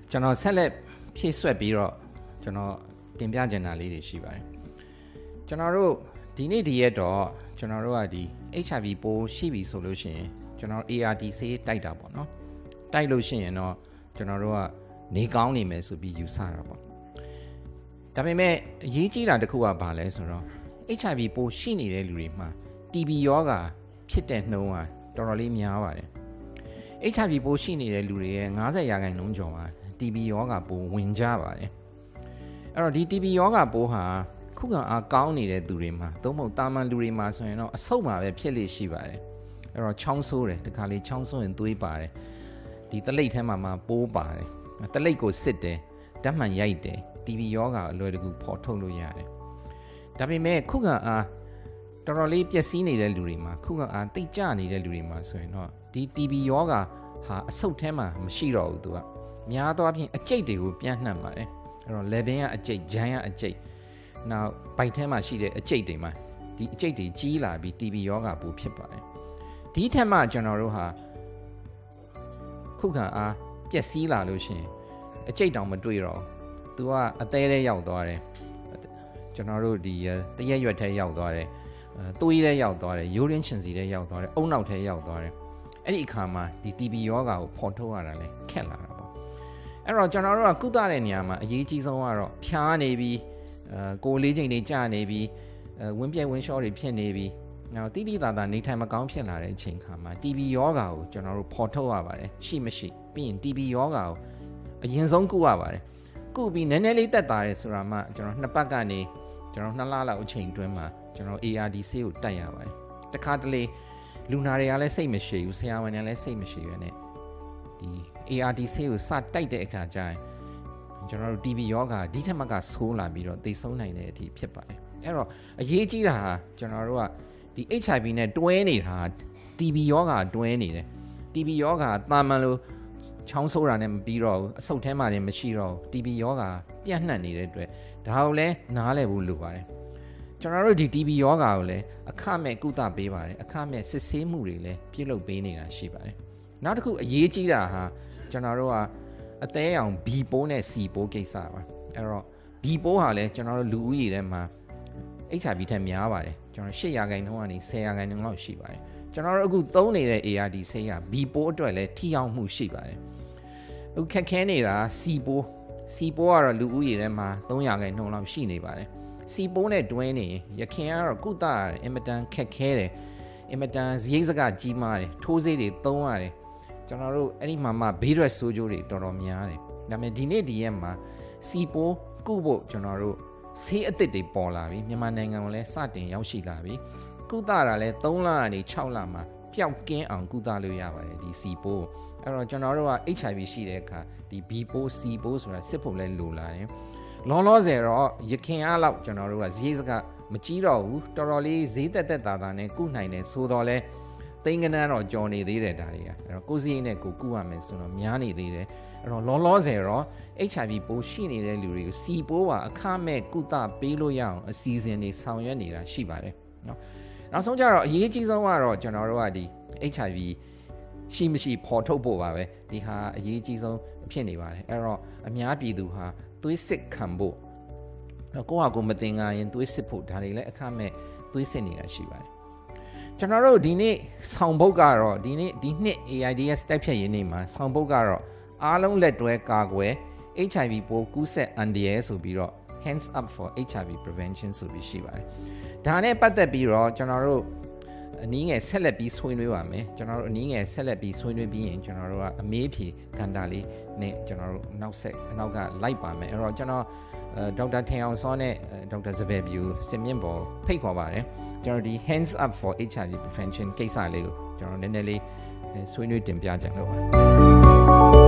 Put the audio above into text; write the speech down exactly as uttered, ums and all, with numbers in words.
ကျွန်တော်ဆက်လက်ဖြည့်ဆွက်ပြီးတော့ကျွန်တော်တင်ပြချင်တာလေးတွေရှိပါတယ်ကျွန်တော်တို့ဒီနေ့ဒီရက်တော့ကျွန်တော်တို့ကဒီ H I V ပိုးရှိပြီဆိုလို့ရှိရင်ကျွန်တော် A R T ဆေးတိုက်တာပေါ့နော်တိုက်လို့ရှိရင်တော့ကျွန်တော်တို့ကနေကောင်းနေမယ်ဆိုပြီးယူဆတာပေါ့ဒါပေမဲ့အရေးကြီးတာတစ်ခုကဘာလဲဆိုတော့ H I V ပိုးရှိနေတဲ့လူတွေမှာ T B ရောဂါဖြစ်တဲ့နှုန်းကတော်တော်လေးများပါတယ် H I V ပိုးရှိနေတဲ့လူတွေရဲ့၅၀ရာခိုင်နှုန်းကျော်မှာ T B ရောဂါပိုးဝင်ကြပါတယ်အဲ့တော့ဒီ T B ရောဂါပိုးဟာခုခံအားကောင်းနေတဲ့သူတွေမှာသို့မဟုတ်တာမန်လူတွေမှာဆိုရင်တော့အဆုတ်မှာပဲဖြစ်လိရှိပါတယ်အဲ့တော့ချောင်းဆိုးတယ်တခါလေချောင်းဆိုးရင်သွေးပါတယ်ဒီတလိပ်ထဲမှာမှပိုးပါတယ်တလိပ်ကိုစစ်တယ်ဓာတ်မှန်ရိုက်တယ် T B ရောဂါအလွယ်တကူဖော်ထုတ်လို့ရတယ်ဒါပေမဲ့ခုခံအားတော်တော်လေးပျက်စီးနေတဲ့လူတွေမှာခုခံအားတိတ်ကျနေတဲ့လူတွေမှာဆိုရင်တော့ဒီ T B ရောဂါဟာအဆုတ်ထဲမှာမရှိတော့ဘူးသူကများသောအားဖြင့်အကျိတ်တွေကိုပြန့်နှံ့ပါတယ်အဲ့တော့ level ကအကျိတ်ဂျမ်းကအကျိတ်နောက်ဘိုက်ထဲမှာရှိတဲ့အကျိတ်တွေမှာဒီအကျိတ်တွေကြီးလာပြီး T B ရောဂါပိုးဖြစ်ပါတယ်ဒီထက်မှကျွန်တော်တို့ဟာခုခံအားပျက်စီးလာလို့ရှိရင်အကျိတ်တောင်မတွေ့တော့သူကအသေးလေးရောက်သွားတယ်ကျွန်တော်တို့ဒီတရက်ရွက်ထဲရောက်သွားတယ်သွေးထဲရောက်သွားတယ်ယူရင်းချင်စီထဲရောက်သွားတယ်အုံနောက်ထဲရောက်သွားတယ်အဲ့ဒီအခါမှာဒီ T B ရောဂါကိုဖော်ထုတ်ရတာလဲခက်လာတာပေါ့အဲ့တော့ကျွန်တော်တို့ကကုသတဲ့နေရာမှာအရေးကြီးဆုံးကတော့ဖျားနေပြီးအဲကိုလေးချိန်တွေကြာနေပြီးအဲဝင်းပြဲဝင်းလျှောတွေဖြစ်နေပြီးနောက်တိတိတသာနေထိုင်မကောင်းဖြစ်လာတဲ့အချိန်ခါမှာ T B ရောဂါကိုကျွန်တော်တို့ဖော်ထုတ်ရပါတယ်ရှိမရှိပြီးရင် T B ရောဂါကိုအရင်ဆုံးကုရပါတယ်ကုပြီးနည်းနည်းလေးတက်တာရဲဆိုတာမှကျွန်တော်နှစ်ပတ်ကနေကျွန်တော်နှစ်လလောက်အချိန်တွင်းမှာကျွန်တော် A R D ဆေးကိုတိုက်ရပါတယ်တခါတလေလူနာတွေကလည်းစိတ်မရှိဘူးဆရာဝန်တွေကလည်းစိတ်မရှိရနဲ့ဒီ A R D ဆေးကိုစတိုက်တဲ့အခါကျရင်ကျွန်တော်တို့ T B ရောဂါဒီထက်မှကဆိုးလာပြီးတော့သိဆုံးနိုင်တဲ့အထိဖြစ်ပါတယ်အဲ့တော့အရေးကြီးတာဟာကျွန်တော်တို့ကဒီ H I V နဲ့တွဲနေတာ T B ရောဂါတွဲနေတယ် T B ရောဂါတာမန်လို့ချောင်းဆိုးတာနဲ့မပြီးတော့ဘူးအဆုတ်ထဲမှာလည်းမရှိတော့ဘူး T B ရောဂါပြန့်နှံ့နေတဲ့အတွက်ဒါကိုလည်းနားလည်ဖို့လိုပါတယ်ကျွန်တော်တို့ဒီ T B ရောဂါကိုလည်းအခမဲ့ကုသပေးပါတယ်အခမဲ့စစ်ဆေးမှုတွေလည်းပြုလုပ်ပေးနေတာရှိပါတယ်နောက်တစ်ခုအရေးကြီးတာဟာကျွန်တော်တို့ကအသေးအောင် B ပိုးနဲ့ C ပိုးကိစ္စပါအဲ့တော့ B ပိုးဟာလည်းကျွန်တော်တို့လူဦးရေထဲမှာ H I V ထက်များပါတယ်ကျွန်တော်၈ရာခိုင်နှုန်းကနေ၁၀ရာခိုင်နှုန်းလောက်ရှိပါတယ်ကျွန်တော်တို့အခုသုံးနေတဲ့ A R D ဆေးက B ပိုးအတွက်လည်းထိရောက်မှုရှိပါတယ်အခုခက်ခဲနေတာ C ပိုး C ပိုးကတော့လူဦးရေထဲမှာ၃ရာခိုင်နှုန်းလောက်ရှိနေပါတယ်စီပိုးနဲ့တွင်းနေရခင်ကတော့ကုသရတယ်အင်မတန်ခက်ခဲတယ်အင်မတန်ဇရိတ်စကကြီးမားတယ်ထိုးဆေးတွေသုံးရတယ်ကျွန်တော်တို့အဲ့ဒီမှာမှဘေးရွက်ဆိုးကျိုးတွေတော်တော်များတယ်ဒါပေမဲ့ဒီနေ့ဒီရက်မှာစီပိုးကုဖို့ကျွန်တော်တို့ဆေးအသစ်တွေပေါ်လာပြီမြန်မာနိုင်ငံကိုလည်းစတင်ရောက်ရှိလာပြီကုသတာလည်း၃လကနေ၆လမှာပျောက်ကင်းအောင်ကုသလို့ရပါတယ်ဒီစီပိုးအဲ့တော့ကျွန်တော်တို့က H I V ရှိတဲ့အခါဒီ B ပိုး C ပိုးဆိုတာစစ်ဖို့လဲလိုလာတယ်လောလောဆယ်တော့ရခင်အားလောက်ကျွန်တော်တို့ကဈေးစကမကြီးတော့ဘူးတော်တော်လေးဈေးတက်တက်တာတာနဲ့ကုနိုင်တယ်ဆိုတော့လဲသိန်းကနန်းတော့ကြော်နေသေးတယ်ဒါတွေကအဲ့တော့ကိုယ်စီးနဲ့ကိုကုရမယ်ဆိုတော့များနေသေးတယ်အဲ့တော့လောလောဆယ်တော့ H I V ပိုးရှိနေတဲ့လူတွေကို C ပိုးပါအခမဲ့ကုသပေးလို့ရအောင်အစီအစဉ်တွေဆောင်ရွက်နေတာရှိပါတယ်နော်နောက်ဆုံးကြတော့အရေးကြီးဆုံးကတော့ကျွန်တော်တို့ကဒီ H I V ရှိမရှိဖော်ထုတ်ဖို့ပါပဲဒီဟာအရေးကြီးဆုံးဖြစ်နေပါတယ်အဲ့တော့အများပြည်သူဟာသွေးစစ်ခံဖို့ကိုယ့်ဟာကိုယ်မတင်ငါရင်သွေးစစ်ဖို့ဒါတွေလည်းအခမဲ့သွေးစစ်နေတာရှိပါတယ်ကျွန်တော်တို့ဒီနေ့ဆောင်ပုဒ်ကတော့ဒီနေ့ဒီနှစ် A I D S တိုက်ဖြတ်ရေးနေ့မှာဆောင်ပုဒ်ကတော့အားလုံးလက်တွဲကာကွယ် H I V ပိုးကူးစက်အန္တရာယ်ဆိုပြီးတော့ hands up for H I V prevention ဆိုပြီးရှိပါတယ်ဒါနဲ့ပတ်သက်ပြီးတော့ကျွန်တော်တို့အနည်းငယ်ဆက်လက်ပြီးဆွေးနွေးပါမယ်ကျွန်တော်တို့အနည်းငယ်ဆက်လက်ပြီးဆွေးနွေးပြီးရင်ကျွန်တော်တို့ကအမေးဖြေကဏ္ဍလေးနဲ့ကျွန်တော်တို့နောက်ဆက်နောက်ကလိုက်ပါမယ်အဲ့တော့ကျွန်တော်ဒေါက်တာထင်အောင်စောနဲ့ဒေါက်တာစပယ်ဗျူစင်မြင့်ပေါ်ဖိတ်ခေါ်ပါတယ်ကျွန်တော်ဒီ hands up for H I V prevention ကိစ္စလေးကိုကျွန်တော်နည်းနည်းလေးဆွေးနွေးတင်ပြကြလို့ပါ